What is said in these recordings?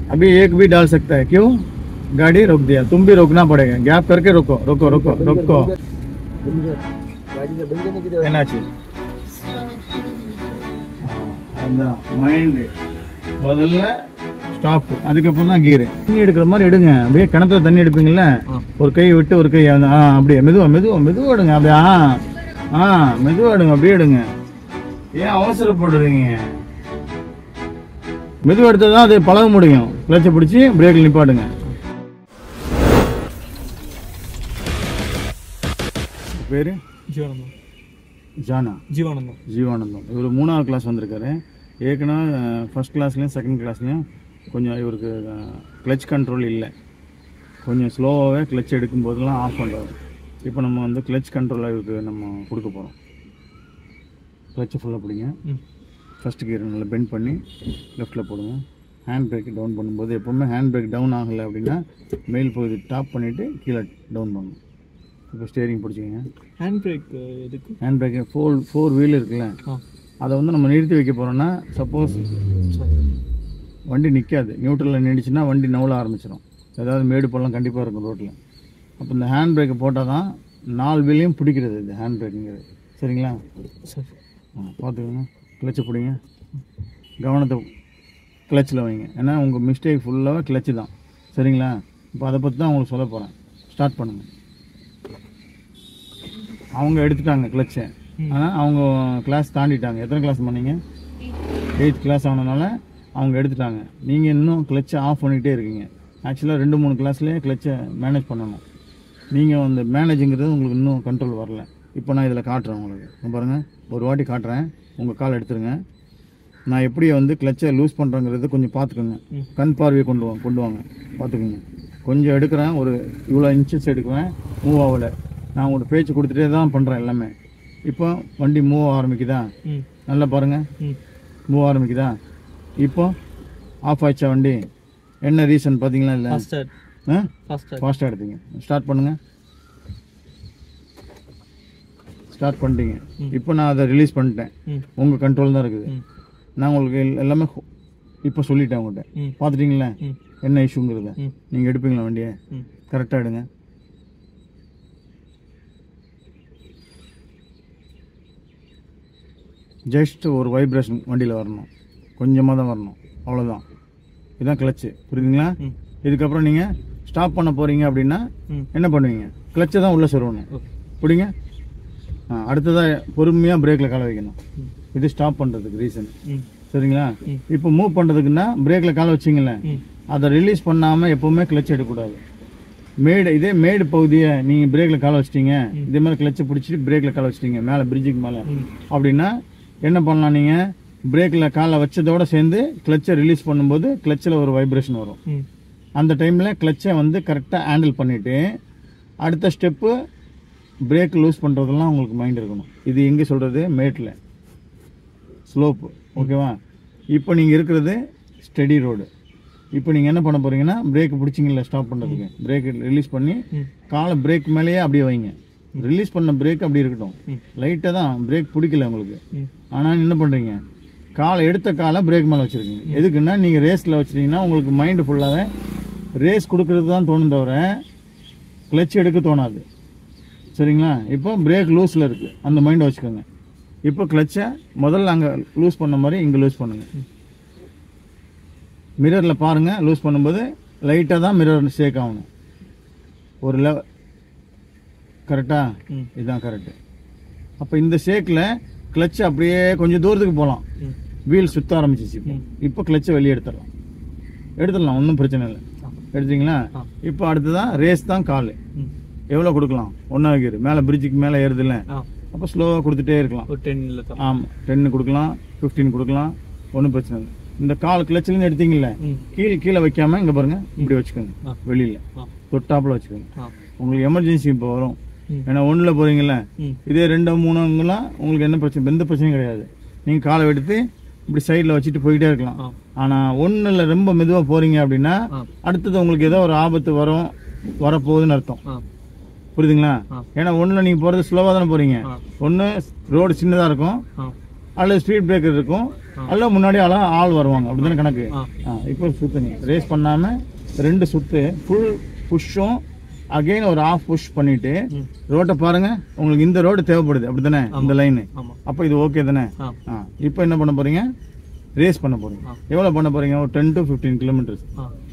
अभी एक भी डाल सकता है, क्यों? गाड़ी रोक दिया, तुम भी रोकना पड़ेगा, गैप करके रोको रोको रोको रोको। என்னாச்சு? மைண்ட் முதல்ல ஸ்டாப், அதுக்கப்புறம் தான் கியர். தண்ணி எடுக்கிற மாதிரி எடுங்க, அப்படியே கிணத்துல தண்ணி எடுப்பீங்கல்ல, ஒரு கை விட்டு ஒரு கை அப்படியே மெதுவா மெதுவா மெதுவா எடுங்க, அப்படியே மெதுவா எடுங்க, அப்படியே எடுங்க. ஏன் அவசரப்படுறீங்க? மெதுவா எடுத்ததான் அது பழக முடியும். கிளச்சை பிடிச்சி பிரேக்ல நிப்பாட்டுங்க. பேரு ஜீவானந்தம். இவர் 3வது கிளாஸ் வந்திருக்காரு. ஏற்கனவே ஃபர்ஸ்ட் கிளாஸ்லேயும் செகண்ட் கிளாஸ்லேயும் கொஞ்சம் இவருக்கு கிளச் கண்ட்ரோல் இல்லை, கொஞ்சம் ஸ்லோவாகவே கிளச் எடுக்கும்போதெல்லாம் ஆஃப் பண்ணுறாரு. இப்போ நம்ம வந்து கிளச் கண்ட்ரோல் இவருக்கு நம்ம கொடுக்க போகிறோம். கிளச்சை ஃபுல்லாக பிடிங்க, ஃபஸ்ட் கியர் நல்லா பெண்ட் பண்ணி லெஃப்ட்டில் போடுங்க. ஹேண்ட் பிரேக் டவுன் பண்ணும்போது எப்போவுமே ஹேண்ட் பிரேக் டவுன் ஆகலை அப்படின்னா மேல் பகுதி டாப் பண்ணிவிட்டு கீழே டவுன் பண்ணணும். இப்போ ஸ்டேரிங் பிடிச்சிக்கங்க. ஹேண்ட் பிரேக் எதுக்கு? ஹேண்ட் பிரேக் ஃபோர் வீல் இருக்குல்ல, அதை வந்து நம்ம நிறுத்தி வைக்க போகிறோன்னா, சப்போஸ் வண்டி நிற்காது, நியூட்ரலில் நின்றுச்சுன்னா வண்டி நவுல ஆரம்பிச்சிடும். ஏதாவது மேடு பள்ளம் கண்டிப்பாக இருக்கும் ரோட்டில். அப்போ இந்த ஹேண்ட் பிரேக்கை போட்டால் தான் 4 வீலையும் பிடிக்கிறது இந்த ஹேண்ட் பிரேக்குங்கிறது. சரிங்களா? சரி, பார்த்துக்கோங்க. கிளச்சை பிடிங்க, கவனத்தை கிளச்சில் வைங்க. ஏன்னா உங்கள் மிஸ்டேக் ஃபுல்லாக கிளச்சு தான். சரிங்களா? இப்போ அதை பற்றி தான் உங்களுக்கு சொல்ல போகிறேன். ஸ்டார்ட் பண்ணுங்கள். அவங்க எடுத்துட்டாங்க கிளச்சை, ஆனால் அவங்க கிளாஸ் தாண்டிட்டாங்க. எத்தனை கிளாஸ் பண்ணீங்க? 8th கிளாஸ் ஆனதுனால அவங்க எடுத்துட்டாங்க. நீங்கள் இன்னும் கிளச்சை ஆஃப் பண்ணிகிட்டே இருக்கீங்க. ஆக்சுவலாக 2-3 கிளாஸ்லேயே கிளச்சை மேனேஜ் பண்ணணும். நீங்கள் அந்த மேனேஜுங்கிறது உங்களுக்கு இன்னும் கண்ட்ரோல் வரல. இப்போ நான் இதில் காட்டுறேன் உங்களுக்கு. பாருங்கள், ஒரு வாட்டி காட்டுறேன். உங்கள் கால் எடுத்துருங்க. நான் எப்படி வந்து கிளச்சை லூஸ் பண்ணுறேங்கிறது கொஞ்சம் பார்த்துக்கோங்க. கண் பார்வையை கொண்டு வாங்க, பார்த்துக்கோங்க. கொஞ்சம் எடுக்கிறேன், ஒரு இவ்வளோ இன்ச்சஸ் எடுக்கிறேன், மூவ் ஆகலை. நான் உங்களோட பேச்சு கொடுத்துட்டே தான் பண்ணுறேன் எல்லாமே. இப்போ வண்டி மூவ் ஆரம்பிக்குதா? நல்லா பாருங்கள், மூவ் ஆரம்பிக்குதா? இப்போ ஆஃப் ஆயிடுச்சா வண்டி? என்ன ரீசன் பார்த்தீங்களா? இல்லை, ஃபாஸ்ட்டாக எடுத்தீங்க. ஸ்டார்ட் பண்ணுங்கள். ஸ்டார்ட் பண்ணிட்டீங்க. இப்போ நான் அதை ரிலீஸ் பண்ணிட்டேன். உங்கள் கண்ட்ரோல் தான் இருக்குது. நான் உங்களுக்கு எல்லாமே இப்போ சொல்லிட்டேன் உங்கள்கிட்ட. பார்த்துட்டிங்களா என்ன இஷ்யூங்கிறத? நீங்கள் எடுப்பீங்களா வண்டியை? கரெக்டாக எடுங்க. ஜஸ்ட் ஒரு வைப்ரேஷன் வண்டியில் வரணும், கொஞ்சமாக தான் வரணும், அவ்வளோதான். இதுதான் கிளச்சு, புரியுதுங்களா? இதுக்கப்புறம் நீங்கள் ஸ்டாப் பண்ண போகிறீங்க அப்படின்னா என்ன பண்ணுவீங்க? கிளச்சை தான் உள்ளே சொருவணும். பிடிங்க. அடுத்ததாக பொறுமையாக பிரேக்கில் காலை வைக்கணும். இது ஸ்டாப் பண்ணுறதுக்கு ரீசன். சரிங்களா? இப்போ மூவ் பண்ணுறதுக்குன்னா பிரேக்கில் காலை வச்சிங்களேன், அதை ரிலீஸ் பண்ணாமல் எப்போவுமே கிளச் எடுக்கக்கூடாது. இதே மேடு பகுதியை நீங்கள் பிரேக்கில் காலை வச்சிட்டீங்க, இதே மாதிரி கிளச்சை பிடிச்சிட்டு பிரேக்கில் காலை வச்சிட்டீங்க மேலே பிரிட்ஜுக்கு மேலே அப்படின்னா என்ன பண்ணலாம்? நீங்கள் பிரேக்கில் காலை வச்சதோடு சேர்ந்து கிளச்சை ரிலீஸ் பண்ணும்போது கிளச்சில் ஒரு வைப்ரேஷன் வரும். அந்த டைமில் கிளச்சை வந்து கரெக்டாக ஹேண்டில் பண்ணிவிட்டு அடுத்த ஸ்டெப்பு பிரேக் லூஸ் பண்ணுறதெல்லாம் உங்களுக்கு மைண்ட் இருக்கணும். இது எங்கே சொல்கிறது? மேட்டில் ஸ்லோப்பு. ஓகேவா? இப்போ நீங்கள் இருக்கிறது ஸ்டெடி ரோடு. இப்போ நீங்கள் என்ன பண்ண போகிறீங்கன்னா, பிரேக் பிடிச்சிங்களா ஸ்டாப் பண்ணுறதுக்கு, பிரேக் ரிலீஸ் பண்ணி காலை பிரேக் மேலேயே அப்படியே வைங்க. ரிலீஸ் பண்ண பிரேக் அப்படி இருக்கட்டும், லைட்டாக தான் பிரேக் பிடிக்கல உங்களுக்கு. ஆனால் என்ன பண்ணுறீங்க? காலை எடுத்த காலை பிரேக் மேலே வச்சுருக்கீங்க. எதுக்குன்னா, நீங்கள் ரேஸில் வச்சுட்டிங்கன்னா உங்களுக்கு மைண்டு ஃபுல்லாகவே ரேஸ் கொடுக்கறது தான் தோணும் தவிர கிளச் எடுக்க தோணாது. சரிங்களா? இப்போ பிரேக் லூஸில் இருக்குது, அந்த மைண்டை வச்சுக்கோங்க. இப்போ கிளச்சை முதல்ல அங்கே லூஸ் பண்ண மாதிரி இங்கே லூஸ் பண்ணுங்கள். மிரரில் பாருங்கள், லூஸ் பண்ணும்போது லைட்டாக தான் மிரர் ஷேக் ஆகணும். ஒரு கரெக்டாக? இதுதான் கரெக்டு. அப்போ இந்த ஷேக்கில் கிளச்சை அப்படியே கொஞ்சம் தூரத்துக்கு போகலாம். வீல் சுற்ற ஆரம்பிச்சிச்சு. இப்போ கிளச்சை வெளியே எடுத்துடலாம், ஒன்றும் பிரச்சனை இல்லை. எடுத்தீங்களா? இப்போ அடுத்ததான் ரேஸ் தான். கால் எவ்வளோ கொடுக்கலாம்? 1 கியர் மேலே பிரிட்ஜுக்கு மேலே ஏறுதில்ல, அப்போ ஸ்லோவாக கொடுத்துட்டே இருக்கலாம். 10 ஆமாம், 10 கொடுக்கலாம், 15 கொடுக்கலாம், ஒன்றும் பிரச்சனை இல்லை. இந்த கால் கிளச்சிலேருந்து எடுத்தீங்கல்ல, கீழே வைக்காமல் இங்கே பாருங்கள், இப்படி வச்சுக்கோங்க. வெளியில் தொட்டாப்பில் வச்சுக்கோங்க. உங்களுக்கு எமர்ஜென்சி இப்போ வரும். ஏன்னா 1ல் போகிறீங்கள, இதே 2, 3ங்கெல்லாம் உங்களுக்கு என்ன பிரச்சனை? எந்த பிரச்சனையும் கிடையாது. நீங்கள் காலை எடுத்து இப்படி சைடில் வச்சுட்டு போயிட்டே இருக்கலாம். ஆனால் 1ல் ரொம்ப மெதுவாக போகிறீங்க அப்படின்னா அடுத்தது உங்களுக்கு ஏதோ ஒரு ஆபத்து வரப்போகுதுன்னு அர்த்தம். புரியுதுங்களா? ஏன்னா 1ல் நீங்கள் போகிறது ஸ்லோவாக தானே போகிறீங்க. ஒன்று ரோடு சின்னதாக இருக்கும், அல்லது ஸ்பீட் பிரேக்கர் இருக்கும், அல்ல முன்னாடி ஆள் வருவாங்க, அப்படிதானே கணக்கு. இப்போ சுத்துங்க, ரேஸ் பண்ணாமல் 2 சுற்று ஃபுல் புஷ்ஷும் அகைன் ஒரு ஆஃப் புஷ் பண்ணிட்டு ரோட்டை பாருங்க. உங்களுக்கு இந்த ரோடு தேவைப்படுது அப்படித்தானே, இந்த லைனு. அப்போ இது ஓகே தானே. இப்போ என்ன பண்ண போறீங்க, ரேஸ் பண்ண போறீங்க. எவ்வளோ பண்ண போறீங்க, ஒரு 10 to 15 கிலோமீட்டர்ஸ்.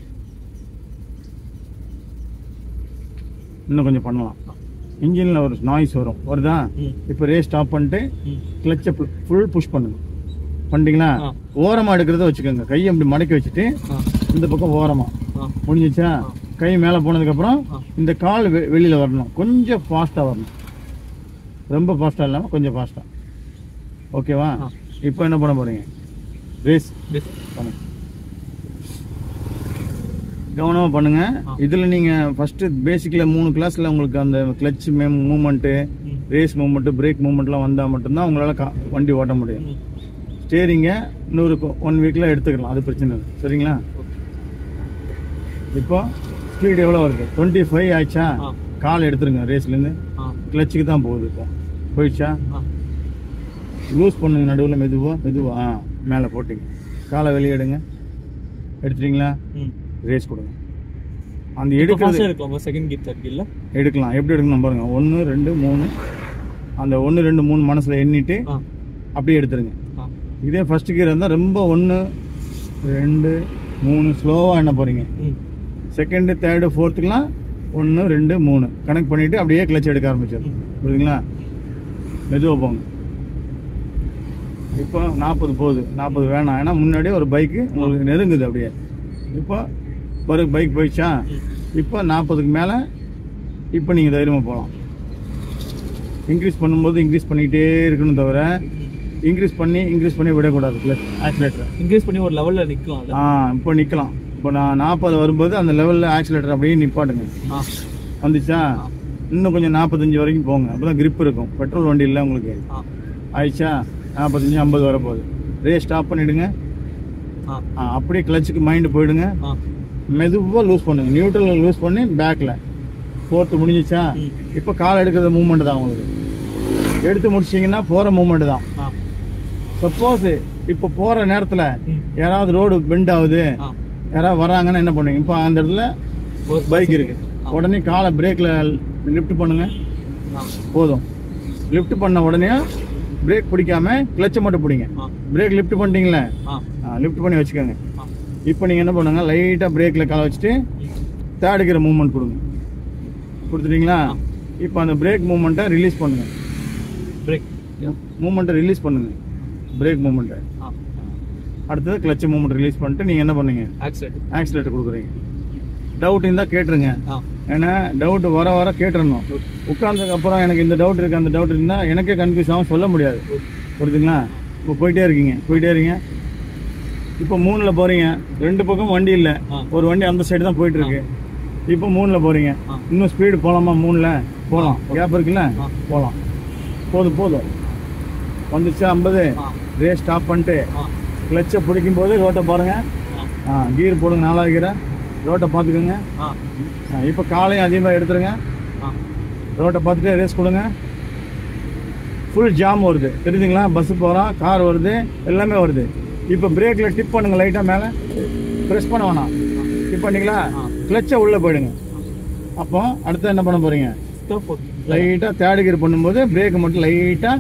இன்னும் கொஞ்சம் பண்ணலாம். இன்ஜினில் ஒரு நாய்ஸ் வருதா. இப்போ ரேஸ் ஸ்டாப் பண்ணிட்டு கிளச்சை ஃபுல் புஷ் பண்ணுங்க. பண்ணிட்டீங்களா, ஓரமாக எடுக்கிறத வச்சுக்கோங்க. கையை அப்படி மடக்கி வச்சுட்டு இந்த பக்கம் ஓரமாக முடிஞ்சிச்சா. கை மேலே போனதுக்கப்புறம் இந்த கால் வெளியில் வரணும். கொஞ்சம் ஃபாஸ்ட்டாக வரணும், ரொம்ப ஃபாஸ்ட்டாக இல்லாமல் கொஞ்சம் ஃபாஸ்ட்டாக. ஓகேவா. இப்போ என்ன பண்ண போகிறீங்க, ரேஸ் பண்ணுங்க. கவனமாக பண்ணுங்க. இதில் நீங்கள் ஃபஸ்ட்டு பேசிக்கில் 3 கிளாஸில் உங்களுக்கு அந்த clutch movement, race movement, brake மூமெண்ட்லாம் வந்தால் மட்டும்தான் உங்களால் வண்டி ஓட்ட முடியும். ஸ்டேரிங்கை இன்னொரு 1 வீக்கில் எடுத்துக்கலாம், அது பிரச்சனை இல்லை. சரிங்களா. இப்போ ஸ்பீடு எவ்வளோ வருது, 25 ஆயிடுச்சா. கால் எடுத்துருங்க ரேஸ்லேருந்து, கிளச்சுக்கு தான் போகுது. இப்போ போயிடுச்சா, லூஸ் பண்ணுங்க. நடுவில் மெதுவாக மேலே போட்டிங்க. காலை வெளியே எடுங்க. எடுத்துட்டீங்களா, ரேஸ் கொடுங்க. அந்த எடுக்கிறது எடுக்கலாம். எப்படி எடுக்கணும் பாருங்க. 1 2 3 அந்த 1 2 3 மனசுல எண்ணிட்டு அப்படியே எடுத்துருங்க. இதே ஃபர்ஸ்ட் கியர் இருந்தால் ரொம்ப 1 2 3 ஸ்லோவாக என்ன போறீங்க. செகண்ட் தேர்டு ஃபோர்த்துக்கெலாம் 1 2 3 கனெக்ட் பண்ணிட்டு அப்படியே கிளச் எடுக்க ஆரம்பிச்சிடும். புரியுதுங்களா. மெதுவாக போங்க. இப்போ 40 போகுது, 40 வேணாம். ஏன்னா முன்னாடியே ஒரு பைக்கு உங்களுக்கு நெருங்குது அப்படியே. இப்போ ஒரு பைக் போயிடுச்சா. இப்போ 40க்கு மேலே இப்போ நீங்கள் தைரியமாக போகலாம். இன்க்ரீஸ் பண்ணும்போது இன்க்ரீஸ் பண்ணிக்கிட்டே இருக்கணும், தவிர இன்க்ரீஸ் பண்ணி விடக்கூடாது. ப்ளஸ் ஆக்சிலேட்டர் இன்க்ரீஸ் பண்ணி ஒரு லெவலில் நிற்கலாம். இப்போ நிற்கலாம். இப்போ நான் 40 வரும்போது அந்த லெவலில் ஆக்சிலேட்டர் அப்படியே நிப்பாட்டுங்க. வந்துச்சா, இன்னும் கொஞ்சம் 45 வரைக்கும் போங்க. அப்போ தான் கிரிப் இருக்கும். பெட்ரோல் வண்டி இல்லை உங்களுக்கு. ஆயிடுச்சா, 45 50 வரப்போகுது. ரேஸ் ஸ்டாப் பண்ணிவிடுங்க. அப்படியே கிளச்சுக்கு மைண்டு போயிடுங்க. மெதுவாக லூஸ் பண்ணுங்க. நியூட்ரலில் லூஸ் பண்ணி பேக்கில் 4th முடிஞ்சிச்சா. இப்போ கால் எடுக்கிறது மூவ்மெண்ட் தான் உங்களுக்கு. எடுத்து முடிச்சிங்கன்னா போகிற மூவ்மெண்ட் தான். சப்போஸ் இப்போ போகிற நேரத்தில் யாராவது ரோடு பெண்ட் ஆகுது, யாராவது வராங்கன்னா என்ன பண்ணுவீங்க. இப்போ அந்த இடத்துல பைக் இருக்கு, உடனே காலை பிரேக்கில் லிஃப்ட் பண்ணுங்க. போதும். லிஃப்ட் பண்ண உடனே பிரேக் பிடிக்காம கிளச்சை மட்டும் பிடிங்க. பிரேக் லிஃப்ட் பண்ணிட்டீங்களே, லிஃப்ட் பண்ணி வச்சுக்கோங்க. இப்போ நீங்கள் என்ன பண்ணுங்க, லைட்டாக பிரேக்கில் காலை வச்சுட்டு தேர்ட் கியர் மூவ்மெண்ட் கொடுங்க. கொடுத்துட்டீங்களா. இப்போ அந்த பிரேக் மூவ்மெண்ட்டை ரிலீஸ் பண்ணுங்க. பிரேக் மூவ்மெண்ட்டை ரிலீஸ் பண்ணுங்க. பிரேக் மூவ்மெண்ட்டை அடுத்தது கிளச் மூவ்மெண்ட் ரிலீஸ் பண்ணிட்டு நீங்கள் என்ன பண்ணுங்க, ஆக்சிலேட்டர் கொடுக்குறீங்க. டவுட் இருந்தால் கேட்டுருங்க. ஏன்னா டவுட் வர கேட்டுருணும். உட்கார்ந்ததுக்கு அப்புறம் எனக்கு இந்த டவுட் இருக்குது அந்த டவுட் இருந்தால் எனக்கே கன்ஃபியூஸ் ஆகும், சொல்ல முடியாது. புரியுதுங்களா. இப்போ போயிட்டே இருங்க. இப்போ 3ல் போகிறீங்க. 2 பக்கம் வண்டி இல்லை, ஒரு வண்டி அந்த சைடு தான் போயிட்டு இருக்கு. இப்போ 3ல் போகிறீங்க. இன்னும் ஸ்பீடு போகலாமா, 3ல் போகலாம். கேப் இருக்குல்ல, போகலாம். போதும். வந்துச்சா 50. ரேஸ் ஸ்டாப் பண்ணிட்டு கிளச்சை பிடிக்கும் போது ரோட்டை பாருங்க. கீர் போடுங்க, 4வது கீரை. ரோட்டை பார்த்துக்கோங்க. இப்போ காலையும் அதிகமாக எடுத்துருங்க. ரோட்டை பார்த்துட்டு ரேஸ் கொடுங்க. ஃபுல் ஜாம் வருது, தெரியுதுங்களா. பஸ்ஸு போகிறோம், கார் வருது, எல்லாமே வருது. இப்போ பிரேக்கில் டிப் பண்ணுங்க. லைட்டாக மேலே ப்ரெஸ் பண்ண வேணாம். டிப் பண்ணிங்களா, கிளச்சை உள்ளே போயிடுங்க. அப்போ அடுத்து என்ன பண்ண போகிறீங்க, லைட்டாக தேர்ட் கியர் பண்ணும்போது பிரேக்கை மட்டும் லைட்டாக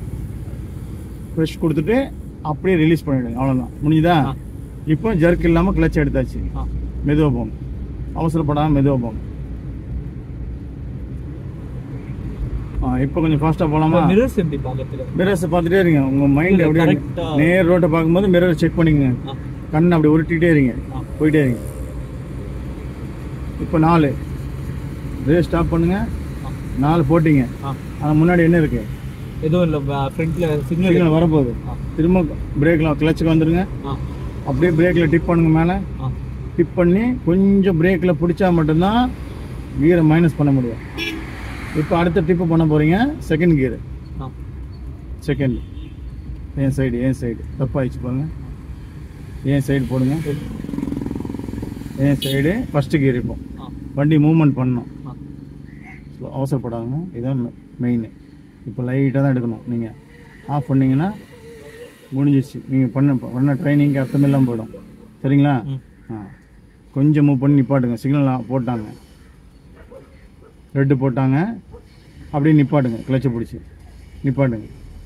ப்ரெஷ் கொடுத்துட்டு அப்படியே ரிலீஸ் பண்ணிவிடுங்க. அவ்வளோதான், முடிஞ்சுதா. இப்போ ஜர்க் இல்லாமல் கிளச் எடுத்தாச்சு. மெதுவாக போங்க, அவசரப்படாமல் மெதுவாக போங்க. இப்போ கொஞ்சம் ஃபாஸ்ட்டாக போகலாமா. மிரர்ஸ் பார்த்துட்டே இருங்க. உங்கள் மைண்ட் அப்படியே நேர் ரோட்டை பார்க்கும்போது மிரர் செக் பண்ணிக்கங்க. கண்ணை அப்படி உருட்டிகிட்டே இருங்க, போயிட்டே இருங்க. இப்போ 4 ரேஸ் ஸ்டாப் பண்ணுங்க. 4 போட்டிங்க. ஆனால் முன்னாடி என்ன இருக்கு, எதுவும் இல்லை. ஃப்ரண்ட்டில் சிக்னல் வரப்போகுது. திரும்ப பிரேக்கில் கிளச்சுக்கு வந்துடுங்க. அப்படியே பிரேக்கில் டிப் பண்ணுங்க. மேலே டிப் பண்ணி கொஞ்சம் பிரேக்கில் பிடிச்சா மட்டும்தான் கியரை மைனஸ் பண்ண முடியும். இப்போ அடுத்த டிப்பு பண்ண போகிறீங்க. Second gear. செகண்ட் என் சைடு தப்பாகிடுச்சு பாருங்க. என் சைடு போடுங்க. என் சைடு ஃபஸ்ட்டு கியர். இப்போ வண்டி மூவ்மெண்ட் பண்ணணும், அவசரப்படாதுங்க. இதுதான் மெயின். இப்போ லைட்டாக தான் எடுக்கணும். நீங்கள் ஆஃப் பண்ணிங்கன்னா முடிஞ்சிச்சு. நீங்கள் பண்ண ட்ரைனிங்க்கு அர்த்தம் இல்லாமல் போயிடும். சரிங்களா? கொஞ்சம் மூவ் பண்ணி நிப்பாட்டுங்க. சிக்னல் போட்டாங்க, ரெட்டு போட்டாங்க, அப்படியே நிப்பாட்டுங்க. கிளச்சை பிடிச்சி நிப்பாட்டுங்க.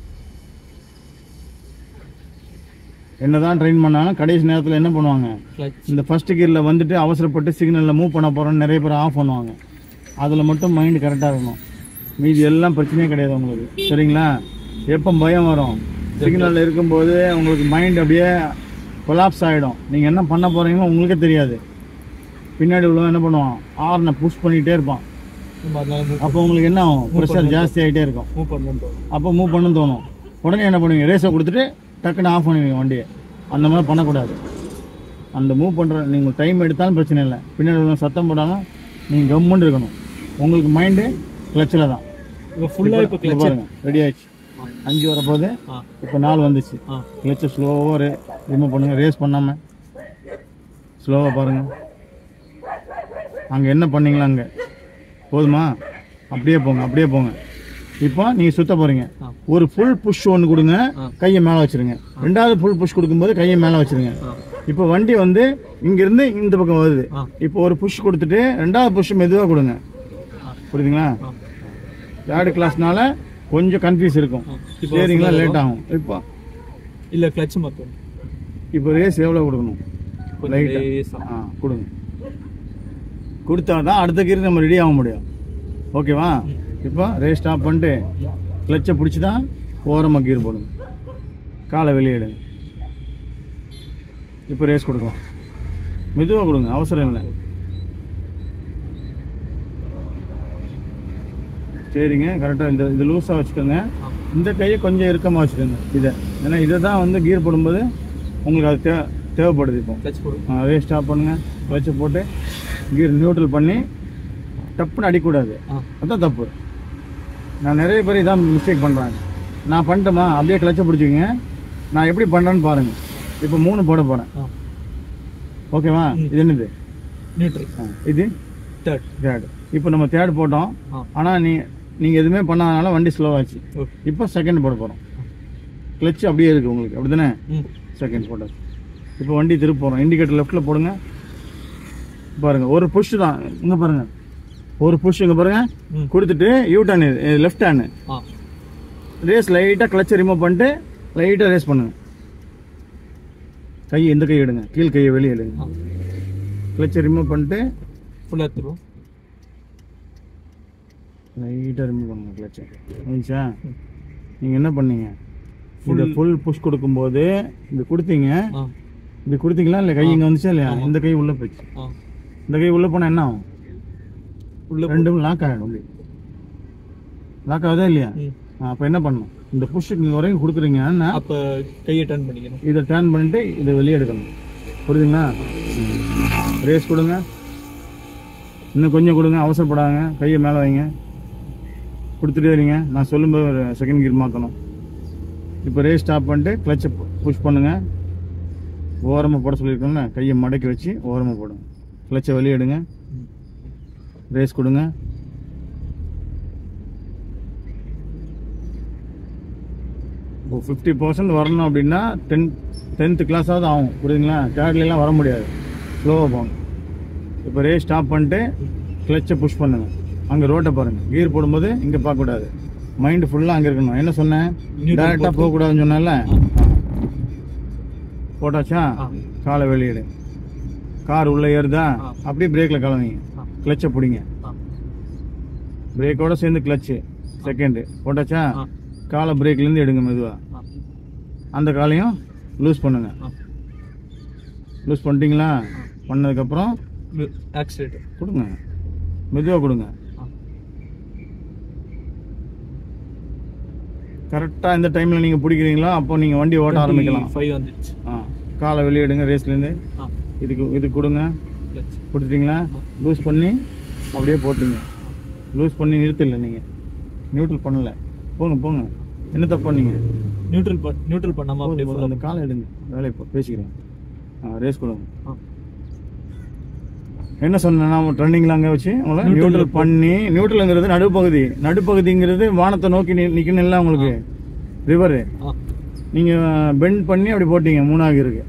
என்னதான் ட்ரெயின் பண்ணாலும் கடைசி நேரத்தில் என்ன பண்ணுவாங்க, இந்த ஃபர்ஸ்ட் கியரில் வந்துட்டு அவசரப்பட்டு சிக்னலில் மூவ் பண்ண போகிறோன்னு நிறைய பேர் ஆஃப் பண்ணுவாங்க. அதில் மட்டும் மைண்டு கரெக்டாக இருக்கணும். மீதி எல்லாம் பிரச்சனையே கிடையாது உங்களுக்கு. சரிங்களா? எப்போ பயம் வரும், சிக்னலில் இருக்கும்போது உங்களுக்கு மைண்ட் அப்படியே கொலாப்ஸ் ஆகிடும். நீங்கள் என்ன பண்ண போகிறீங்களோ உங்களுக்கே தெரியாது. பின்னாடி உள்ளவன் என்ன பண்ணுவான், ஹார்னை புஷ் பண்ணிகிட்டே இருப்பான். அப்போ உங்களுக்கு என்ன ஆகும், ப்ரெஷர் ஜாஸ்தி ஆகிட்டே இருக்கும். அப்போ மூவ் பண்ணணும்னு தோணும். உடனே என்ன பண்ணுவீங்க, ரேஸை கொடுத்துட்டு டக்குன்னு ஆஃப் பண்ணுவீங்க வண்டியை. அந்த மாதிரி பண்ணக்கூடாது. அந்த மூவ் பண்ணுற நீங்கள் டைம் எடுத்தாலும் பிரச்சனை இல்லை. பின்னாடி உள்ள சத்தம் போட்டாலும் நீங்கள் கம்முன்னு இருக்கணும். உங்களுக்கு மைண்டு கிளச்சில் தான். இப்போ ஃபுல்லாக இப்போ பாருங்கள் ரெடி ஆயிடுச்சு. 5 வரப்போது, இப்போ 4 வந்துச்சு. கிளச்சை ஸ்லோவாக ரிமூவ் பண்ணுங்கள். ரேஸ் பண்ணாமல் ஸ்லோவாக பாருங்கள். அங்கே என்ன பண்ணீங்களா, அங்கே போதுமா? அப்படியே போங்க, அப்படியே போங்க. இப்போ நீங்கள் சுத்த போகிறீங்க. ஒரு ஃபுல் புஷ் ஒன்று கொடுங்க, கையை மேலே வச்சுருங்க. 2வது ஃபுல் புஷ் கொடுக்கும்போது கையை மேலே வச்சுருங்க. இப்போ வண்டி வந்து இங்கேருந்து இந்த பக்கம் வருது. இப்போ ஒரு புஷ் கொடுத்துட்டு 2வது புஷ் மெதுவாக கொடுங்க. புரியுதுங்களா? 3rd கிளாஸ்னால கொஞ்சம் கன்ஃபியூஸ் இருக்கும். சரிங்களா? லேட் ஆகும். இப்போ இல்லை கிளட்ச் மாற்றும். இப்போ ரேஸ் எவ்வளோ கொடுக்கணும், லைட்டாக கொடுங்க. கொடுத்தா தான் அடுத்த கீர் நம்ம ரெடி ஆக முடியும். ஓகேவா? இப்போ ரேஸ் ஸ்டாப் பண்ணிட்டு கிளச்சை பிடிச்சி தான் ஓரமாக கீர் போடுங்க. காலை வெளியே எடுங்க. இப்போ ரேஸ் கொடுக்கலாம். மெதுவாக கொடுங்க, அவசரம் இல்லை. சரிங்க, கரெக்டாக இது லூஸாக வச்சுக்கோங்க. இந்த கையை கொஞ்சம் இறுக்கமாக வச்சுக்கோங்க இதை. ஏன்னா இதை தான் வந்து கீர் போடும்போது உங்களுக்கு அது தேவைப்படுது. இப்போ ரேஸ் ஸ்டாப் பண்ணுங்கள். கிளச்சை போட்டு கீர் நியூட்ரல் பண்ணி டப்புன்னு அடிக்கூடாது. அதுதான் தப்பு. நான் நிறைய பேர் இதான் மிஸ்டேக் பண்ணுறாங்க. நான் பண்ணிட்டேமா, அப்படியே கிளச்சை பிடிச்சிக்கிங்க. நான் எப்படி பண்ணுறேன்னு பாருங்கள். இப்போ 3 போட போகிறேன். ஓகேவா? இது என்னது, நியூட்ரல். இது தேர்ட். இப்போ நம்ம தேர்ட் போட்டோம். ஆனால் நீங்கள் எதுவுமே பண்ணாதனால வண்டி ஸ்லோவாச்சு. இப்போ செகண்ட் போட போகிறோம். கிளச்சு அப்படியே இருக்குது உங்களுக்கு, அப்படி தானே? செகண்ட் போட்டோம். இப்போ வண்டி திருப்ப போகிறோம். இண்டிகேட்டர் லெஃப்ட்டில் போடுங்க. பாருங்கள், ஒரு புஷ் தான். இங்கே பாருங்கள், ஒரு புஷ் இங்கே பாருங்கள் கொடுத்துட்டு U turn, left hand race. லைட்டாக கிளச்சை ரிமூவ் பண்ணிட்டு லைட்டாக ரேஸ் பண்ணுங்கள். கையை இந்த கை எடுங்க, கீழ் கையை வெளியே எடுங்க. கிளச்சை ரிமூவ் பண்ணிட்டு ஃபுல்லாக எடுத்துருவோம். லைட்டாக ரிமூவ் பண்ணுங்க கிளச்சை. முடிஞ்சா நீங்கள் என்ன பண்ணீங்க, இந்த ஃபுல் புஷ் கொடுக்கும்போது இப்படி கொடுத்தீங்க. இப்படி கொடுத்தீங்களா இல்லை, கை இங்கே வந்துச்சா இல்லையா? இந்த கை உள்ளே போயிடுச்சு. இந்த கை உள்ளே போனால் என்ன ஆகும், ரெண்டும் லாக் ஆகிடும். லாக் ஆகுதா இல்லையா? அப்போ என்ன பண்ணணும், இந்த புஷ் நீங்கள் வரைக்கும் கொடுக்குறீங்கன்னா அப்போ கையை டர்ன் பண்ணிக்கணும். இதை டர்ன் பண்ணிட்டு இதை வெளியே எடுக்கணும். புரியுதுங்களா? ரேஸ் கொடுங்க, இன்னும் கொஞ்சம் கொடுங்க, அவசரப்படாங்க. கையை மேலே வைங்க, கொடுத்துட்டே இருங்க. நான் சொல்லும்போது ஒரு செகண்ட் கியர் மாற்றணும். இப்போ ரேஸ் ஸ்டாப் பண்ணிட்டு கிளச்சை புஷ் பண்ணுங்கள். ஓரமாக போட சொல்லியிருக்கோம்ல, கையை மடக்கி வச்சு ஓரமாக போடுங்க. கிளச்சை வெளியே எடுங்க, ரேஸ் கொடுங்க. இப்போ 50% வரணும் அப்படின்னா 10th கிளாஸாவது ஆகும். புரியுதுங்களா? தேர்ட்லாம் வர முடியாது, ஸ்லோவாக போங்க. இப்போ ரேஸ் ஸ்டாப் பண்ணிட்டு கிளச்சை புஷ் பண்ணுங்க. அங்கே ரோட்டை பாருங்கள். கீர் போடும்போது இங்கே பார்க்கக்கூடாது, மைண்டு ஃபுல்லாக அங்கே இருக்கணும். என்ன சொன்னேன், டேரெக்டாக போகக்கூடாதுன்னு சொன்னேன்ல. போட்டாச்சா? காலை வெளியிடு. கார் உள்ளே ஏறுதா, அப்படியே பிரேக்கில் கலவீங்க. கிளச்சை பிடிங்க, பிரேக்கோட சேர்ந்து கிளச்சு செகண்டு போட்டாச்சா? காலை பிரேக்லேருந்து எடுங்க மெதுவாக. அந்த காலையும் லூஸ் பண்ணுங்க. லூஸ் பண்ணிட்டீங்களா? பண்ணதுக்கப்புறம் ஆக்சிலேட்டர் கொடுங்க, மெதுவாக கொடுங்க. கரெக்டாக இந்த டைமில் நீங்கள் பிடிக்கிறீங்களா, அப்போ நீங்கள் வண்டி ஓட்ட ஆரம்பிக்கலாம். 5 வந்துடுச்சு. காலை வெளியிடுங்க ரேஸ்லேருந்து. இது கொடுங்க. கொடுத்துட்டிங்களா? லூஸ் பண்ணி அப்படியே போட்டுங்க. லூஸ் பண்ணி நிறுத்தில்லை, நீங்கள் நியூட்ரல் பண்ணலை. போங்க. என்ன தப்பு பண்ணீங்க? நியூட்ரல் பண்ணாமல் அப்படியே அந்த காலை எடுங்க. வேலையை பேசிக்கிறேன். ரேஸ் கொடுங்க. என்ன சொன்னேன், நான் ட்ரெண்டிங்கில் அங்கே வச்சு உங்களை நியூட்ரல் பண்ணி. நியூட்ரலுங்கிறது நடுப்பகுதிங்கிறது வானத்தை நோக்கி நிற்கணும் இல்லை உங்களுக்கு. ரிவரு நீங்கள் பெண்ட் பண்ணி அப்படி போட்டீங்க 3 இருக்கு.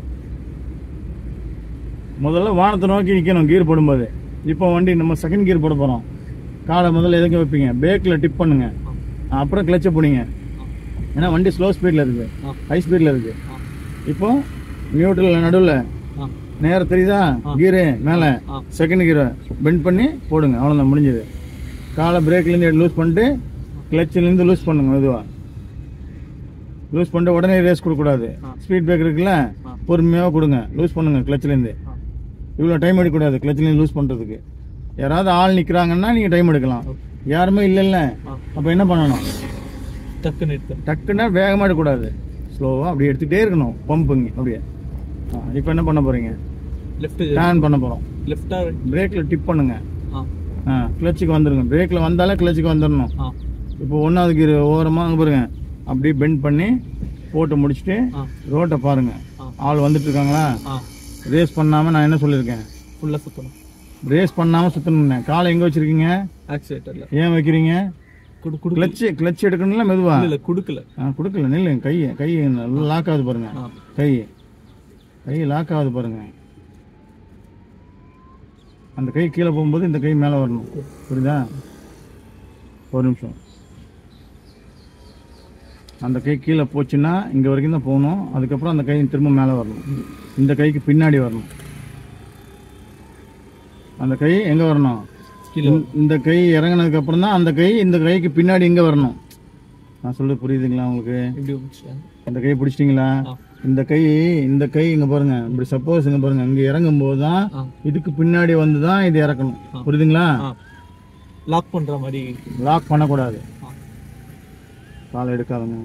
முதல்ல வானத்தை நோக்கி நிற்கணும் கீர் போடும்போது. இப்போ வண்டி நம்ம செகண்ட் கியர் போட போகிறோம். காலை முதல்ல எதுக்கு வைப்பீங்க, பிரேக்கில் டிப் பண்ணுங்க, அப்புறம் கிளச்சை போடுங்க. ஏன்னா வண்டி ஸ்லோ ஸ்பீடில் இருக்குது, ஹை ஸ்பீடில் இருக்குது. இப்போ நியூட்ரல் நடுவில் நேரம் தெரியுதா, கீரு மேலே செகண்ட் கீரை பெண்ட் பண்ணி போடுங்க. அவ்வளோதான், முடிஞ்சது. காலை பிரேக்லேருந்து லூஸ் பண்ணிட்டு கிளச்சிலேருந்து லூஸ் பண்ணுங்க. மெதுவாக லூஸ் பண்ணிட்டு உடனே ரேஸ் கொடுக்கக்கூடாது. ஸ்பீட் பிரேக் இருக்குல்ல, பொறுமையாக கொடுங்க, லூஸ் பண்ணுங்க கிளச்சிலேருந்து. இவ்வளோ டைம் எடுக்கக்கூடாது கிளச்சிலேருந்து லூஸ் பண்ணுறதுக்கு. யாராவது ஆள் நிற்கிறாங்கன்னா நீங்கள் டைம் எடுக்கலாம். யாருமே இல்லைல்ல, அப்போ என்ன பண்ணணும், டக்குன்னா வேகமாக எடுக்கக்கூடாது, ஸ்லோவாக அப்படியே எடுத்துகிட்டே இருக்கணும். பம்புங்க அப்படியே. இப்போ என்ன பண்ண போகிறீங்க, டர்ன் பண்ண போகிறோம். பிரேக்கில் டிப் பண்ணுங்க, கிளச்சுக்கு வந்துடுங்க. பிரேக்கில் வந்தாலே கிளச்சுக்கு வந்துடணும். இப்போ 1வது கீர் ஓரமாக அங்கே பாருங்க, அப்படியே பெண்ட் பண்ணி போட்டு முடிச்சுட்டு ரோட்டை பாருங்க. ஆள் வந்துட்டு இருக்காங்களா, ரேஸ் பண்ணாமல் நான் என்ன சொல்லியிருக்கேன், ஃபுல்லாக சுற்றணும். ரேஸ் பண்ணாமல் சுற்றணும்னு. காலை எங்கே வச்சுருக்கீங்க, ஆக்சிலேட்டர்ல. ஏன் வைக்கிறீங்க, கிளச் எடுக்கணும்ல, மெதுவா கொடுக்கல நில்லு. கை லாக் ஆகுது பாருங்க, கை லாக் ஆகுது பாருங்க. அந்த கை கீழே போகும்போது இந்த கை மேலே வரணும், புரியுதா? ஒரு நிமிஷம். அந்த கை கீழே போச்சுன்னா இங்கே வரைக்கும் தான் போகணும். அதுக்கப்புறம் அந்த கை திரும்ப மேலே வரணும். இந்த கைக்கு பின்னாடி வரணும். அந்த கை எங்கே வரணும், இந்த கை இறங்கினதுக்கு அப்புறம் தான் அந்த கை இந்த கைக்கு பின்னாடி எங்கே வரணும். நான் சொல்றது புரியுதுங்களா உங்களுக்கு? இந்த கை பிடிச்சிட்டிங்களா? இந்த கை இங்கே பாருங்க, இப்படி சப்போஸ் இங்கே பாருங்க, இங்கே இறங்கும் போது தான் இதுக்கு பின்னாடி வந்து தான் இது இறக்கணும். புரியுதுங்களா? லாக் பண்ணுற மாதிரி. லாக் பண்ணக்கூடாது. காலை எடுக்காதுங்க.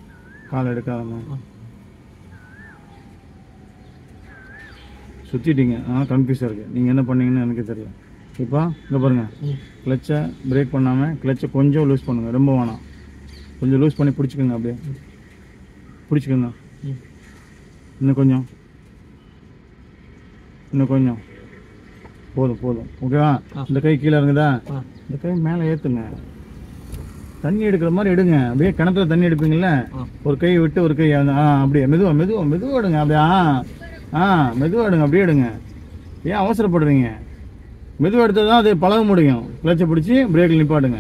சுற்றிட்டீங்க, கன்ஃபியூஸாக இருக்குது. நீங்கள் என்ன பண்ணீங்கன்னு எனக்கு தெரியல. இப்போ இங்கே பாருங்கள், கிளச்சை பிரேக் பண்ணாமல் கிளச்சை கொஞ்சம் லூஸ் பண்ணுங்கள், ரொம்ப வேணாம். கொஞ்சம் லூஸ் பண்ணி பிடிச்சிக்கோங்க, அப்படியே பிடிச்சிக்கோங்க. இன்னும் கொஞ்சம் போதும். ஓகேவா? இந்த கை கீழே இறங்குதா, இந்த கை மேலே ஏற்றுங்க. தண்ணி எடுக்கிற மாதிரி எடுங்க. அப்படியே கிணத்துல தண்ணி எடுப்பீங்கல்ல, ஒரு கை விட்டு ஒரு கை அப்படியே மெதுவாக எடுங்க. அப்படியே மெதுவாக எடுங்க, அப்படியே எடுங்க. ஏன் அவசரப்படுறீங்க? மெதுவாக எடுத்தால் தான் அது பழக முடியும். கிளச்சை பிடிச்சி பிரேக்கில் நிப்பாட்டுங்க.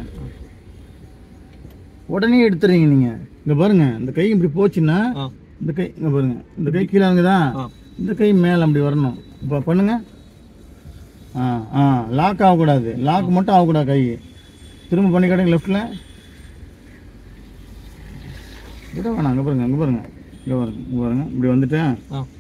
உடனே எடுத்துறீங்க நீங்கள். இங்கே பாருங்க, இந்த கை இப்படி போச்சுன்னா இந்த கை இங்கே பாருங்க, இந்த கை கீழே இறங்குதா, இந்த கை மேலே அப்படி வரணும். இப்போ பண்ணுங்க. லாக் ஆகக்கூடாது, லாக் மட்டும் ஆகக்கூடாது. கை திரும்ப பண்ணி காட்டுங்க. லெஃப்டில் விட வேணாம். அங்கே பாருங்க, இங்கே பாருங்க, இப்படி வந்துட்டேன்.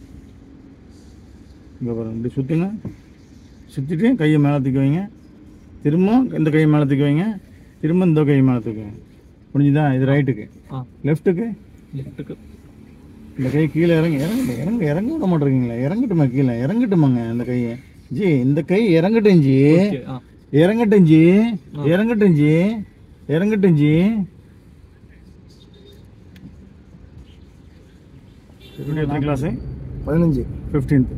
இங்கே பாருங்க, இப்படி சுற்றிட்டு கையை மேலே தூக்கி வைங்க. திரும்ப இந்த கையை மேலே தூக்கி வைங்க. திரும்ப இந்த கையை மேலே தூக்கி வைங்க. முடிஞ்சுதா? இது ரைட்டுக்கு. லெஃப்ட்டுக்கு இந்த கை கீழே இறங்க விட மாட்டேறீங்களா? இறங்கட்டுமா? கீழே இறங்கட்டுமாங்க இந்த கையை. ஜி இந்த கை இறங்கட்டும் ஜி. Class 15 15th.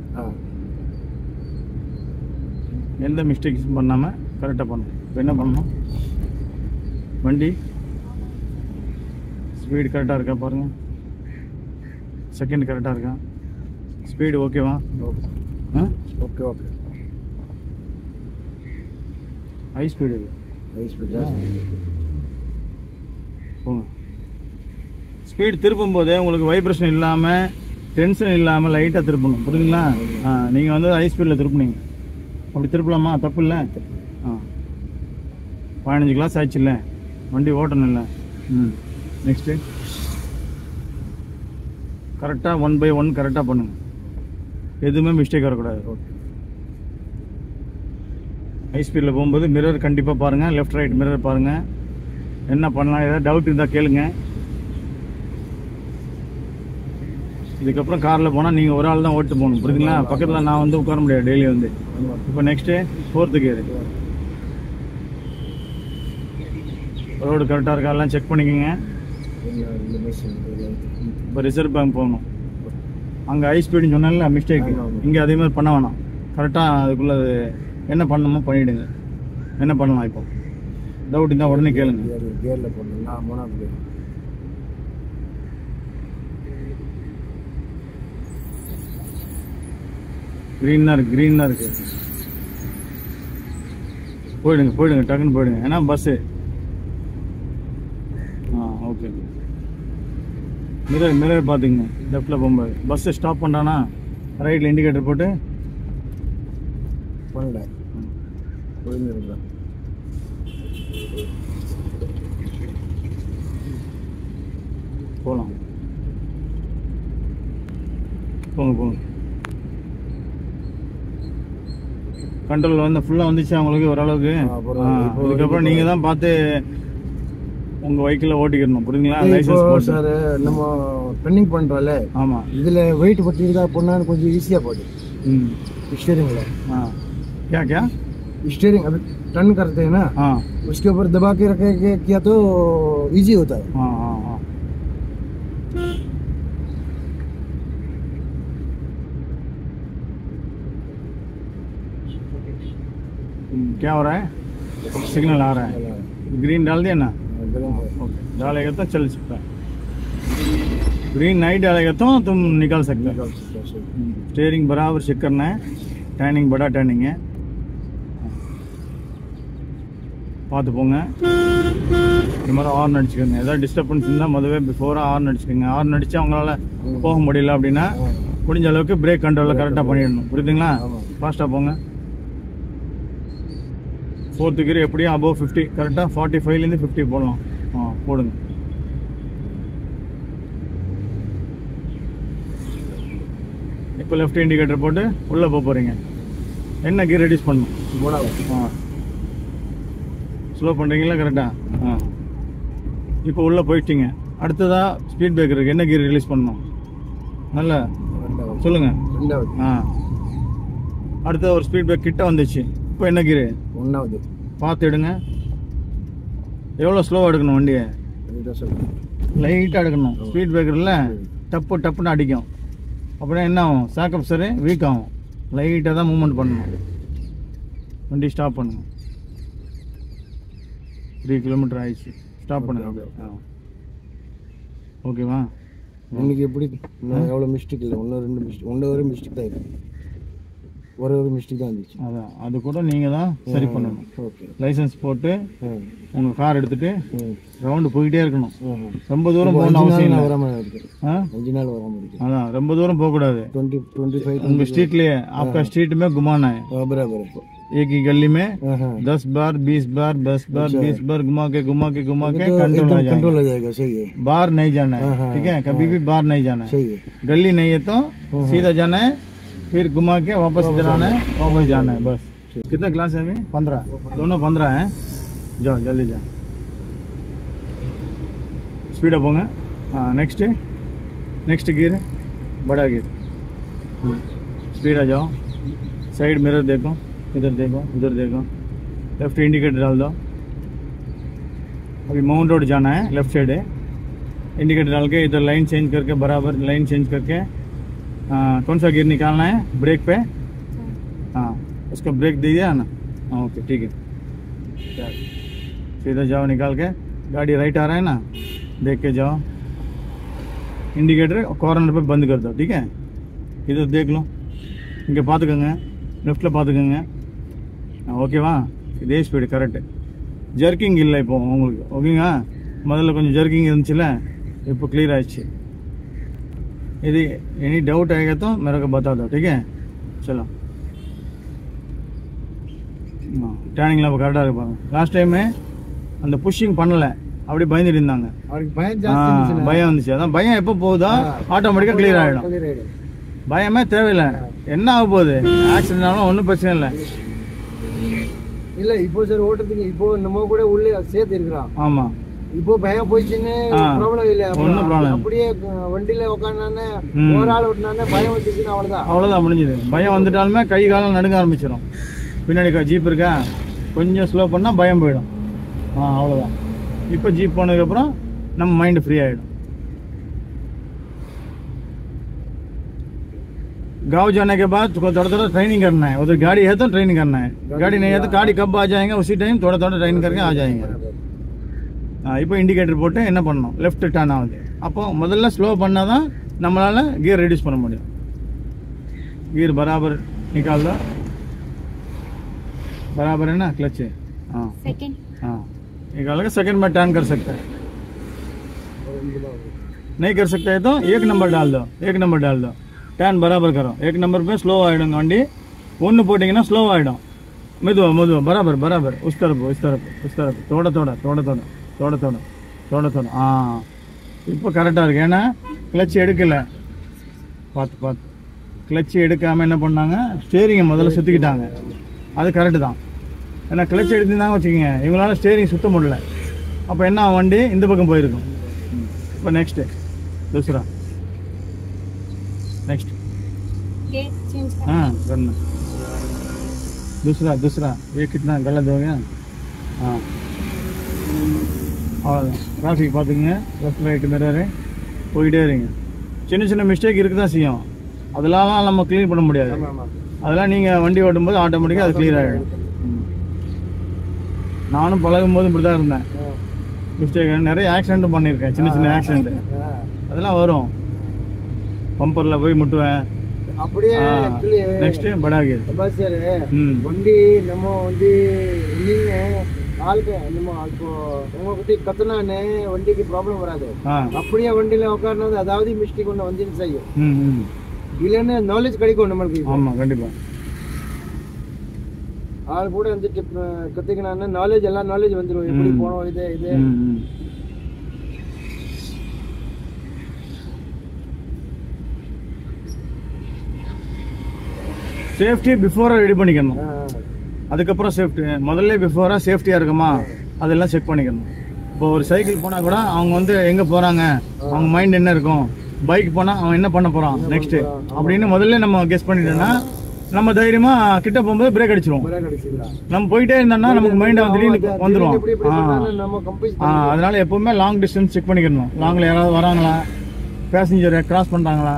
எந்த மிஸ்டேக்ஸும் பண்ணாமல் கரெக்டாக பண்ணணும். இப்போ என்ன பண்ணணும், வண்டி ஸ்பீடு கரெக்டாக இருக்கா பாருங்கள், செகண்ட் கரெக்டாக இருக்கா, ஸ்பீடு ஓகேவா? ஓகே. ஹை ஸ்பீடு போங்க. ஸ்பீடு திருப்பும் போதே உங்களுக்கு வைப்ரேஷன் இல்லாமல் டென்ஷன் இல்லாமல் லைட்டாக திருப்பணும். புரியுதுங்களா? நீங்கள் வந்து ஹை ஸ்பீடில் திருப்புனீங்க. அப்படி திருப்பலாமா? தப்பு இல்லை. 15 கிளாஸ் ஆயிடுச்சு இல்லை, வண்டி ஓட்டணும் இல்லை. நெக்ஸ்ட்டு கரெக்டாக 1 by 1 கரெக்டாக பண்ணுங்கள். எதுவுமே மிஸ்டேக் வரக்கூடாது. ஓகே. ஹை ஸ்பீடில் போகும்போது மிரர் கண்டிப்பாக பாருங்கள், லெஃப்ட் ரைட் மிரர் பாருங்கள். என்ன பண்ணலாம், ஏதாவது டவுட் இருந்தால் கேளுங்க. இதுக்கப்புறம் காரில் போனால் நீங்கள் ஒரு ஆள் தான் ஓட்டு போகணும். புரியுதுங்களா? பக்கத்தில் நான் வந்து உட்கார முடியாது டெய்லி வந்து. இப்போ நெக்ஸ்ட்டு 4th கியர். ரோடு கரெக்டாக இருக்கா எல்லாம் செக் பண்ணிக்கோங்க. இப்போ ரிசர்வ் பேங்க் போகணும். அங்கே ஹை ஸ்பீடுன்னு சொன்னால மிஸ்டேக். இங்கே அதே மாதிரி பண்ண வேணாம். கரெக்டாக அதுக்குள்ளே என்ன பண்ணணுமோ பண்ணிவிடுங்க. என்ன பண்ணலாம் இப்போ டவுட் இருந்தால் உடனே கேளுங்க. க்ரீன் தான் இருக்கு, க்ரீன் தான் இருக்கு. போயிடுங்க டக்குன்னு போயிடுங்க, ஏன்னா பஸ்ஸு. ஓகே. மிரர் பார்த்துங்க லெஃப்டில் போகும்போது. பஸ்ஸை ஸ்டாப் பண்ணுறானா ரைட்டில் இண்டிகேட்டர் போட்டு பண்ணல போகலாம். போங்க. கண்ட்ரோல் வந்து ஃபுல்லாக வந்துச்சு அவங்களுக்கு ஓரளவுக்கு. இதுக்கப்புறம் நீங்கள் தான் பார்த்து உங்கள் வெஹிக்கிளை ஓட்டிக்கணும், புரியுங்களா? லைசன்ஸ் போட்டு சார் நம்ம ரன்னிங் பண்ணுறோம்ல. ஆமாம், இதில் வெயிட் பட்டிருந்தா போனால் கொஞ்சம் ஈஸியாக போகுது. स्टीयरिंग क्या स्टीयरिंग अभी टर्न करते हैं ना, उसके ऊपर दबा के रखे किया तो इजी होता है. क्या हो रहा है? सिग्नल आ रहा है, ग्रीन डाल दिया ना? डालेगा तो चल सकता है, ग्रीन नहीं डालेगा तो तुम निकाल सकते हो. स्टीयरिंग बराबर चेक करना है, टर्निंग बड़ा टर्निंग है, பார்த்து போங்க. இந்த மாதிரி ஹார்ன் அடிச்சுக்கோங்க. ஏதாவது டிஸ்டர்பன்ஸ் இருந்தால் முதவே பிஃபோராக ஹார்ன் அடிச்சுக்கோங்க. ஹார்ன் அடிச்சு அவங்களால போக முடியல அப்படின்னா முடிஞ்ச அளவுக்கு பிரேக் கண்ட்ரோலில் கரெக்டாக பண்ணிடணும், புரியுதுங்களா? ஃபாஸ்ட்டாக போங்க. 4th கியர் எப்படியும் அபோவ் 50, கரெக்டாக 45லேருந்து 50 போடலாம். போடுங்க. இப்போ லெஃப்ட் இண்டிகேட்டர் போட்டு உள்ளே போகிறீங்க. என்ன கியர் ரெடியூஸ் பண்ணணும்? ஸ்லோ பண்ணுறீங்களா? கரெக்டாக. இப்போ உள்ளே போயிட்டீங்க. அடுத்ததாக ஸ்பீட் பிரேக்கருக்கு என்ன கியர் ரிலீஸ் பண்ணணும்? நல்லா சொல்லுங்கள். அடுத்த ஒரு ஸ்பீட் பிரேக் கிட்ட வந்துச்சு. இப்போ என்ன கியர்? 1வது. பார்த்து எடுங்க. எவ்வளோ ஸ்லோவாக எடுக்கணும் வண்டியை? லைட்டாக எடுக்கணும். ஸ்பீட் பிரேக்கரில் டப்புன்னு அடிக்கும். அப்படின்னா என்ன ஆகும்? சாக்கப் சரி வீக் ஆகும். லைட்டாக தான் மூவ்மெண்ட் பண்ணணும். வண்டி ஸ்டாப் பண்ணுங்க. 3 கிலோமீட்டர் ஆயிடுச்சு. ஸ்டாப் பண்ணுங்க. ஓகேவா? இன்னைக்கு எப்படி எவ்வளோ மிஸ்டேக் இல்லை, ஒன்று ஒரு மிஸ்டேக் தான் இருக்குது. ஒரு மிஸ்டேக் தான் இருந்துச்சு. அதான் அது கூட நீங்கள் தான் சரி பண்ணணும். ஓகே. லைசன்ஸ் போட்டு உங்கள் கார் எடுத்துகிட்டு ரவுண்டு போய்கிட்டே இருக்கணும். ரொம்ப தூரம் போகணும் அவசியம் இல்லை. வராமல் இருக்குது. 5 நாள் வராமல் இருக்குது. அதான் ரொம்ப தூரம் போகக்கூடாது. 25 उनके स्ट्रीट लिए आपका स्ट्रीट में घुमाना है. बराबर. एक ही गली में 10 बार 20 बार 10 बार 20 बार घुमा के कंट्रोल हो जाएगा. सही है. बाहर नहीं जाना है. ठीक है, कभी भी बाहर नहीं जाना है. सही है. गली नहीं है तो सीधा जाना है, फिर घुमा के वापस इधर आना है, वापस जाना है. बस. कितना क्लास है अभी? 15. दोनों 15 है. जाओ जल्दी जाओ. स्पीड अप होगा. नेक्स्ट गियर बड़ा गियर. स्पीड आ जाओ. साइड मिरर देखो, इधर देखो, उधर देखो. लेफ्ट इंडिकेटर डाल दो. अभी माउंट रोड जाना है, लेफ्ट साइड है. इंडिकेटर डाल के इधर लाइन चेंज करके बराबर लाइन चेंज करके कौन सा गियर निकालना है? ब्रेक पे. उसका ब्रेक दे दिया ना? ओके ठीक है. सीधा जाओ, निकाल के गाड़ी राइट आ रहा है ना, देख के जाओ. इंडिकेटर कॉर्नर पे बंद कर दो. ठीक है, इधर देख लो, இங்கே பார்த்துக்கோங்க, லெஃப்டில் பார்த்துக்கோங்க. ஓகேவா? இதே ஸ்பீடு கரெக்டு. ஜர்க்கிங் இல்லை இப்போ உங்களுக்கு. ஓகேங்க, முதல்ல கொஞ்சம் ஜர்க்கிங் இருந்துச்சுல, இப்போ क्लियर ஆயிடுச்சு. यदि एनी डाउट आएगा तो मेरे को बता दो. ठीक है, चलो. டேர்னிங்கில் இப்போ கரெக்டாக இருப்பாங்க. லாஸ்ட் டைமு அந்த புஷ்ஷிங் பண்ணலை, அப்படி பயந்துட்டு இருந்தாங்க. பயம் வந்துச்சு. அதான் பயம் எப்போ போகுதோ ஆட்டோமேட்டிக்காக கிளியர் ஆகிடும். பயமே தேவையில்லை. என்ன ஆக போகுது? ஆக்சிடென்ட் ஆனாலும் ஒன்றும் பிரச்சனை இல்லை. இல்லை இப்போ சார் ஓட்டுறதுக்கு இப்போ நம்ம கூட உள்ளே சேர்த்து இருக்கிறோம். ஆமாம், இப்போ பயம் போயிடுச்சுன்னு ப்ராப்ளம் இல்லை. ஒன்றும் ப்ராப்ளம். அப்படியே வண்டியில் உட்காந்தானே ஒரு ஆள் ஓட்டினானே பயம் வந்துச்சுன்னு அவ்வளோதான் முடிஞ்சுது. பயம் வந்துட்டாலுமே கை காலம் நடுங்க ஆரம்பிச்சிடும். பின்னாடி ஜீப் இருக்கா, கொஞ்சம் ஸ்லோ பண்ணால் பயம் போயிடும். அவ்வளோதான். இப்போ ஜீப் போனதுக்கப்புறம் நம்ம மைண்டு ஃப்ரீ ஆகிடும். गाँव जाने के बाद थोड़ा थोड़ा ट्रेनिंग करना है. उधर गाड़ी है तो ट्रेनिंग करना है. गाड़ी नहीं है तो गाड़ी कब आ जाएंगे उसी टाइम थोड़ा थोड़ा ट्रेनिंग करके आ जाएंगे. இப்போ இண்டிகேட்டர் போட்டு என்ன பண்ணணும்? லெஃப்ட் டர்ன் ஆகுது. அப்போ முதல்ல ஸ்லோ பண்ணால் தான் நம்மளால் கியர் ரெடியூஸ் பண்ண முடியும். கியர் பராபர் निकाल दो बराबर है ना क्लच है हाँ सेकंड हाँ निकाल के सेकंड में टर्न कर सकता है नहीं कर सकता है तो एक नंबर डाल दो टर्न बराबर करो एक नंबर पे स्लो ஆயிடும் வண்டி ஒன்னு போடிங்கன்னா ஸ்லோ ஆயிடும் மெதுவா बराबर बराबर उस तरफ थोड़ा ஆ இப்போ கரெக்டா இருக்கு ஏனா கிளட்ச் எடுக்கல பாத்து கிளட்ச் எடுக்காம என்ன பண்ணாங்க ஸ்டீரிங் முதல்ல சுத்திக்கிட்டாங்க அது கரெக்ட் தான் ஏனா கிளட்ச் எடுத்திருந்தாங்க வச்சுக்கங்க இவங்களால ஸ்டீரிங் சுத்த முடியல அப்ப என்ன வண்டி இந்த பக்கம் போயிருக்கும் இப்போ नेक्स्ट दूसरा नेक्स्ट गेट चेंज कर हाँ करना दूसरा ये कितना गलत हो गया हाँ और ट्रैफिक பார்த்துங்க லெஃப்ட் ரைட் மிரர் போயிட்டே இருங்க சின்ன மிஸ்டேக் இருக்கு தான் செய்யும் அதெல்லாம் நம்ம க்ளீன் பண்ண முடியாது அதெல்லாம் நீங்க வண்டி ஓட்டும்போது ஆட்டோமேட்டிக்கா அது கிளியர் ஆயிடும் நானும் பழகும்போது இப்படி தான் இருந்தேன் மிஸ்டேக் நிறைய ஆக்சிடென்ட் பண்ணியிருக்கேன் சின்ன ஆக்சிடென்ட் அதெல்லாம் வரும் பம்பர்ல போய் முட்டுவேன் அப்படியே நெக்ஸ்ட் படாகி பஸ் சார் வண்டி நம்ம வந்து நீங்க ஆளுக்கு நம்ம இப்போ உங்க பத்தி கத்துனானே வண்டிக்கு ப்ராப்ளம் வராது அப்படியே வண்டியில உட்கார்றது அதாவது மிஸ்டேக் ஒன்று வந்து செய்யும் இல்லைன்னா நாலேஜ் கிடைக்கும் நம்மளுக்கு ஆமா கண்டிப்பா ஆள் கூட வந்து கத்துக்கினா நாலேஜ் எல்லாம் நாலேஜ் வந்துடும் எப்படி போனோம் இது சேஃப்டி பிஃபோரா ரெடி பண்ணிக்கணும் அதுக்கப்புறம் சேஃப்டி முதல்ல பிஃபோரா சேஃப்டியா இருக்குமா அதெல்லாம் செக் பண்ணிக்கணும் இப்போ ஒரு சைக்கிள் போனா கூட அவங்க வந்து எங்க போறாங்க அவங்க மைண்ட் என்ன இருக்கும் பைக் போனா அவன் என்ன பண்ண போறான் நெக்ஸ்ட் அப்படின்னு முதல்ல நம்ம கெஸ் பண்ணிட்டோம்னா நம்ம தைரியமா கிட்ட போகும்போது பிரேக் அடிச்சிருவோம் நம்ம போயிட்டே இருந்தோம்னா நமக்கு மைண்ட் திடீர்னு வந்துடும் அதனால எப்பவுமே லாங் டிஸ்டன்ஸ் செக் பண்ணிக்கணும் லாங்ல யாராவது வராங்களா பேசஞ்சரை கிராஸ் பண்றாங்களா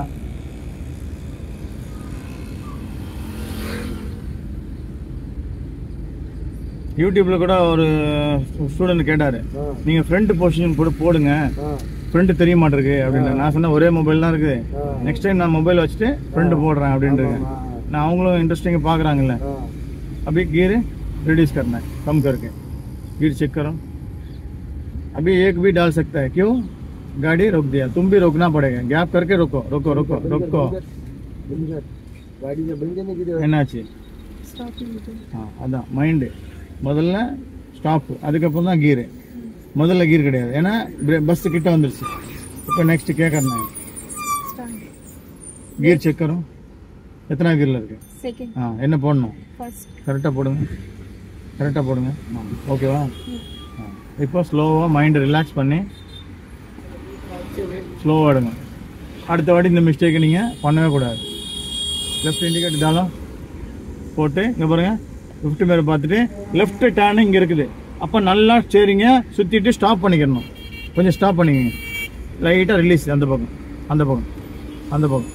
யூடியூப்ல கூட ஒரு ஸ்டூடெண்ட் கேட்டாரு நீங்க ஃப்ரண்ட் பொசிஷன் கூட போடுங்க ஃப்ரண்ட் தெரிய மாட்டிருக்கு அப்படின்னு நான் சொன்னேன் ஒரே மொபைல் தான் இருக்கு நெக்ஸ்ட் டைம் நான் மொபைல் வச்சுட்டு ஃப்ரண்ட் போடுறேன் அப்படின்ட்டு நான் அவங்களும் இன்ட்ரெஸ்டிங்க பாக்குறாங்கல்ல अभी गियर रिड्यूस करना है कम करके गियर चेक करो अभी एक भी डाल सकता है क्यों गाड़ी रोक दिया तुम भी रोकना पड़ेगा गैप करके रोको என்னாச்சு அதான் மைண்டு முதல்ல ஸ்டாப் அதுக்கப்புறம் தான் கீரு முதல்ல கீர் கிடையாது ஏன்னா பஸ் கிட்ட வந்துருச்சு இப்போ நெக்ஸ்ட் கேட்கறேன் கீர் செக் करो எத்தனை கீர்ல இருக்கு செகண்ட் என்ன போடணும் ஃபர்ஸ்ட் கரெக்ட்டா போடுங்க ஓகேவா இப்போ ஸ்லோவா மைண்ட் ரிலாக்ஸ் பண்ணி ஸ்லோவா எடுங்க அடுத்த வாட்டி இந்த மிஸ்டேக் நீங்க பண்ணவே கூடாது லெஃப்ட் இண்டிகேட்டர் டாலும் போட்டு இங்க பாருங்க லெஃப்ட் மேல பார்த்துட்டு லெஃப்ட் டர்ன் இங்க இருக்குது அப்ப நல்லா ஸ்டீரிங்க சுத்திட்டு ஸ்டாப் பண்ணிக்கணும் கொஞ்சம் ஸ்டாப் பண்ணிக்கங்க லைட்டா ரிலீஸ் அந்த பக்கம்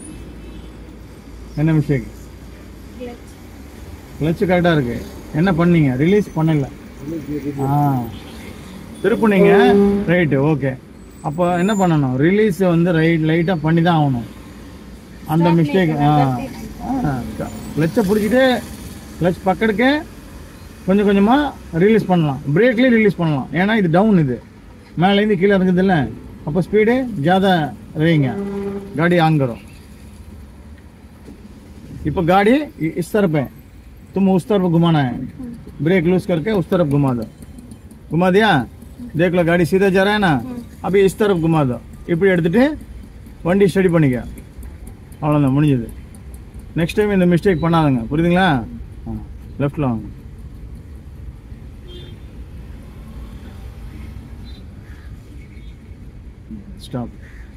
என்ன மிஸ்டேக் கிளட்ச் கரெக்டா இருக்கு என்ன பண்ணீங்க ரிலீஸ் பண்ணல திருப்புனீங்க ரைட் ஓகே அப்போ என்ன பண்ணணும் ரிலீஸ் வந்து லைட்டா பண்ணி தான் ஆகணும் அந்த மிஸ்டேக் கிளட்சை பிடிச்சிட்டு கிளட்ச் பக்கத்துக்கே கொஞ்சம் கொஞ்சமா ரிலீஸ் பண்ணலாம் பிரேக்லயே ரிலீஸ் பண்ணலாம் ஏன்னா இது டவுன் இது மேலேருந்து கீழே இருக்குது இல்லை அப்போ ஸ்பீடு ஜாதா रहेंगे गाड़ी ऑन करो இப்போ गाड़ी इस तरफ है तुम उस तरफ घुमाना है ब्रेक लूज करके उस तरफ घुमा दिया देख लो गाड़ी सीधा जा रहा है ना अभी इस तरफ घुमा दो இப்படி எடுத்துட்டு வண்டி ஸ்டடி பண்ணிக்க அவ்வளவுதான் முடிஞ்சது நெக்ஸ்ட் டைம் இந்த மிஸ்டேக் பண்ணாதீங்க புரியுதுங்களா லெஃப்ட்ல வாங்க ஸ்டாப்